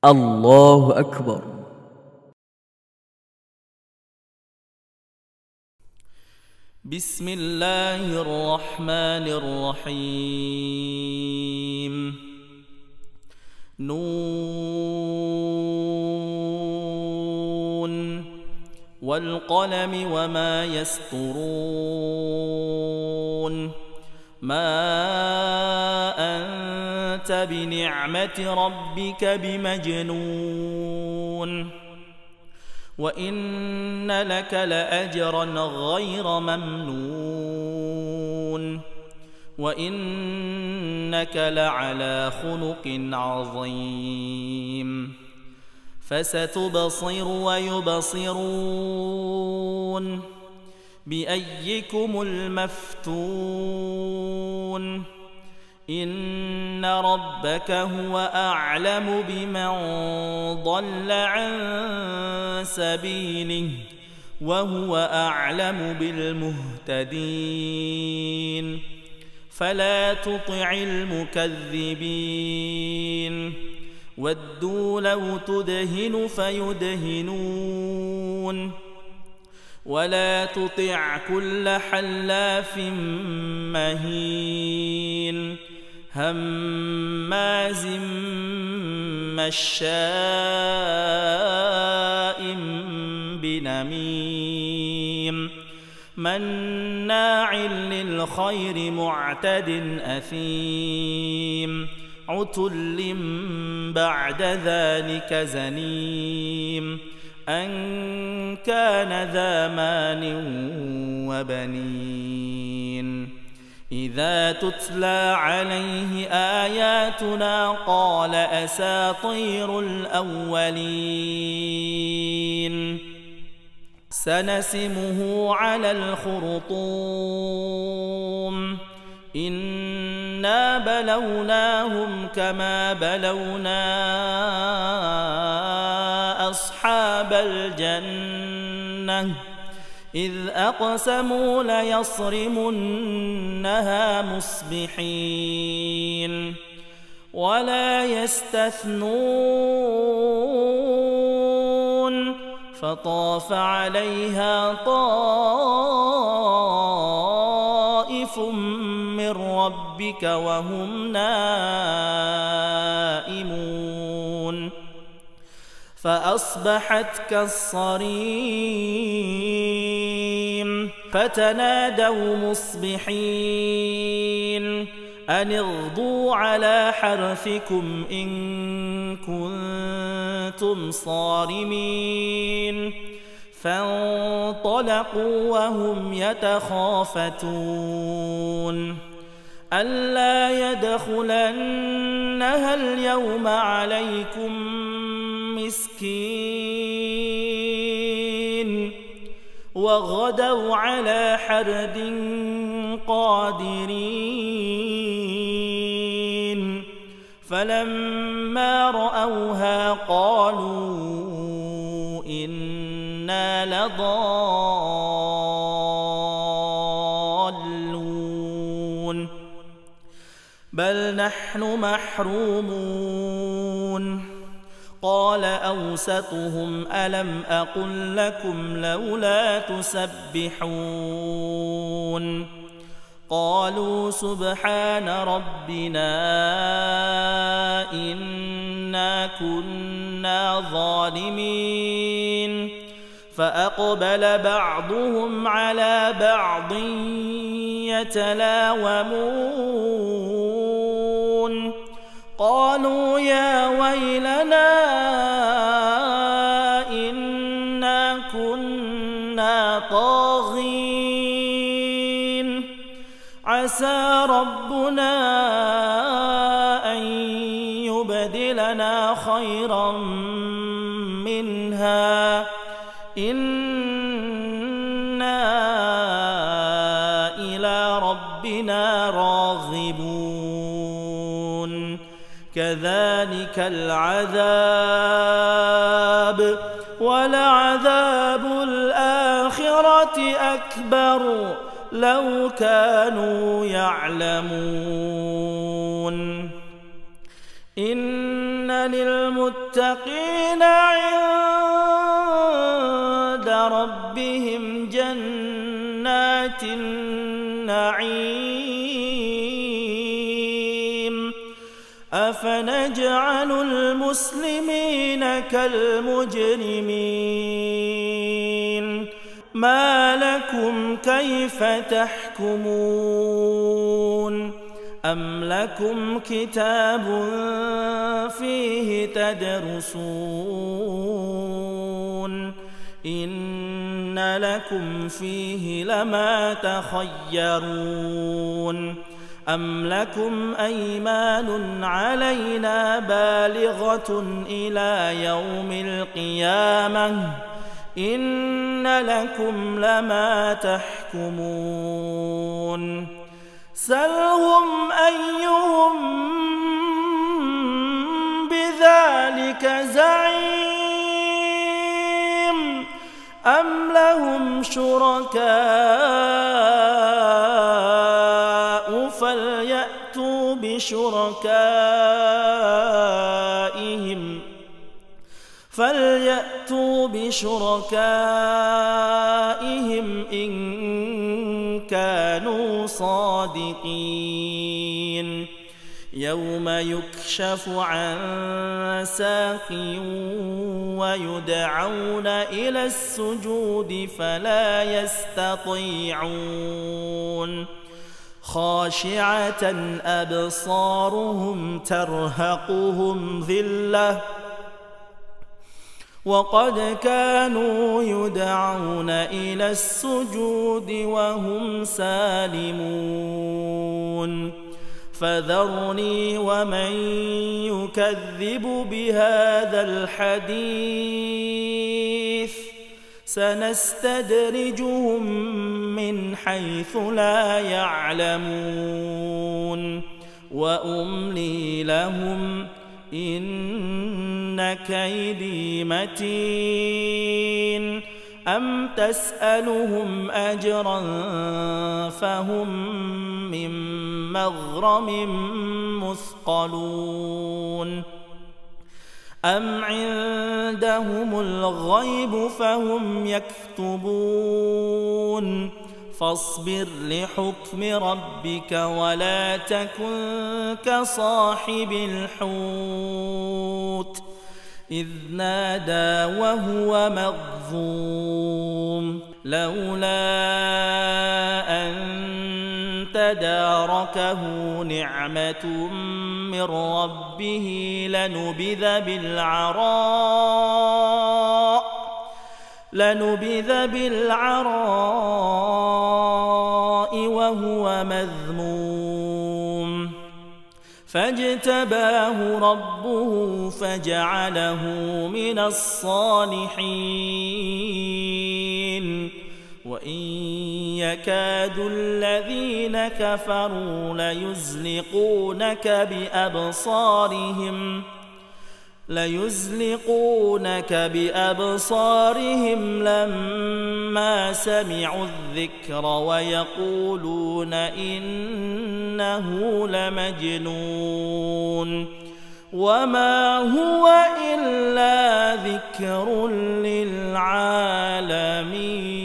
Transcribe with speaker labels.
Speaker 1: الله أكبر.
Speaker 2: بسم الله الرحمن الرحيم. نون والقلم وما يسطرون. ما أنت بنعمة ربك بمجنون وإن لك لأجرا غير ممنون وإنك لعلى خلق عظيم. فستبصر ويبصرون بأيكم المفتون. إن ربك هو أعلم بمن ضل عن سبيله وهو أعلم بالمهتدين. فلا تطع المكذبين ودوا لو تدهن فيدهنون ولا تطع كل حلاف مهين هماز مشاء بنميم مناع للخير معتد أثيم عتل بعد ذلك زنيم أن كان ذا مال وبنين. إذا تتلى عليه آياتنا قال أساطير الأولين. سنسمه على الخرطوم. إنا بلوناهم كما بلونا أصحاب الجنة إذ أقسموا ليصرمنها مصبحين ولا يستثنون فطاف عليها طائف من ربك وهم نائمون فأصبحت كالصريم. فتنادوا مصبحين أن اغدوا على حرثكم إن كنتم صارمين. فانطلقوا وهم يتخافتون ألا يدخلنها اليوم عليكم مسكين وغدوا على حرد قادرين. فلما رأوها قالوا إنا لضالون بل نحن محرومون. قال أوسطهم ألم أقل لكم لولا تسبحون. قالوا سبحان ربنا إنا كنا ظالمين. فأقبل بعضهم على بعض يتلاومون قالوا يا ويلنا إنا كنا طاغين عسى ربنا أن يبدلنا خيرا منها إنا إلى ربنا راغبون. كذلك العذاب ولعذاب الآخرة أكبر لو كانوا يعلمون. إنا للمتقين عند ربهم جنات النعيم أفنجعل المسلمين كالمجرمين ما لكم كيف تحكمون أم لكم كتاب فيه تدرسون إن لكم فيه لما تخيرون أم لكم أيمان علينا بالغة إلى يوم القيامة إن لكم لما تحكمون سلهم أيهم بذلك زعيم أم لهم شركاء فليأتوا بشركائهم إن كانوا صادقين يوم يكشف عن ساق ويدعون إلى السجود فلا يستطيعون خاشعة أبصارهم ترهقهم ذلة وقد كانوا يدعون إلى السجود وهم سالمون فذرني ومن يكذب بهذا الحديث سنستدرجهم من حيث لا يعلمون وأملي لهم إن كيدي متين أم تسألهم أجرا فهم من مغرم مثقلون أم عندهم الغيب فهم يكتبون فاصبر لحكم ربك ولا تكن كصاحب الحوت إذ نادى وهو مغضوم لولا أن تداركه نعمة من ربه لنبذ بالعراء وهو مذموم فاجتباه ربه فجعله من الصالحين وإن يكاد الذين كفروا ليزلقونك بأبصارهم لما سمعوا الذكر ويقولون إنه لمجنون وما هو إلا ذكر للعالمين.